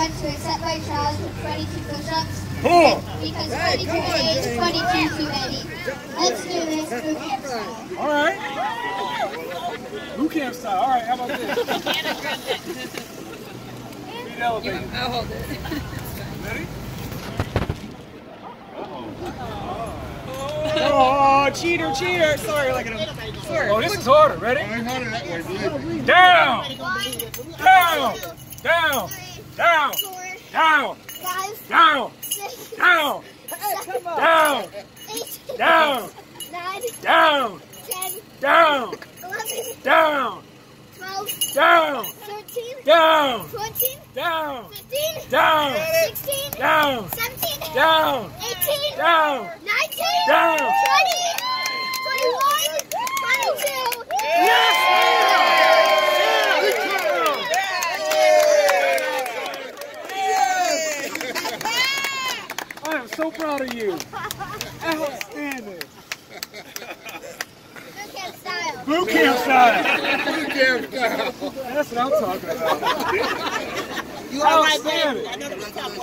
want to accept my challenge with 22 push-ups. Cool. Because 22 to 8 is 22 too many. Let's do this boot camp style. All right. Boot camp style. All right, how about this? Feet elevated. I'll hold it. Ready? Oh, cheater, cheater. Sorry, like sorry. Oh, this is harder. Ready? Down. Down. Down. Down. Down. Down. Down. Down. 8. Down. 9. Down. 10. Down. 11. Down. 12. Down. 13. Down. 14. Down. 15. Down. 16. Down. 17. Down. 18. Down. 19. Down. 20. 21. 22. Yes! I am so proud of you. Outstanding. Boot camp style. Boot camp style. Boot camp style. That's what I'm talking about. You Outstanding.